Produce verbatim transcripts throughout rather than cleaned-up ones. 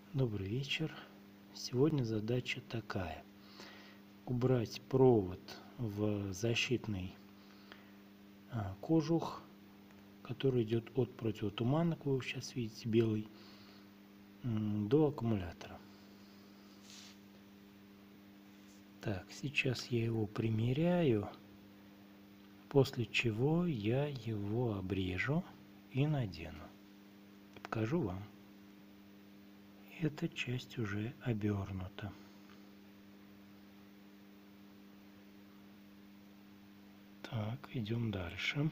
Добрый вечер. Сегодня задача такая: убрать провод в защитный а, кожух, который идет от противотуманок, вы сейчас видите белый, до аккумулятора. Так, сейчас я его примеряю, после чего я его обрежу и надену. Покажу вам. Эта часть уже обернута. Так, идем дальше.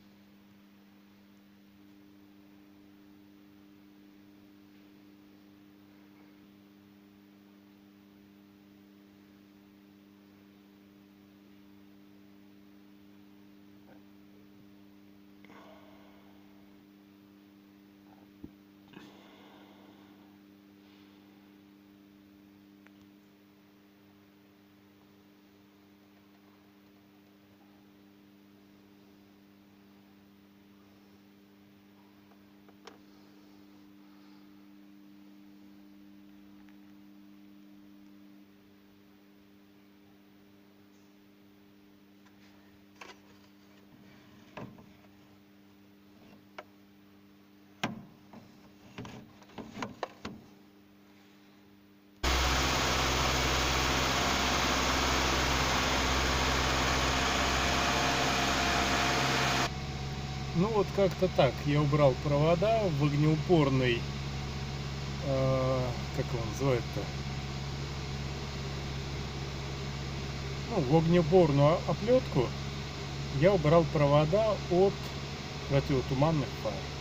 Ну вот как-то так. Я убрал провода в огнеупорный, э, как его называют-то? Ну, в огнеупорную оплетку я убрал провода от противотуманных фар.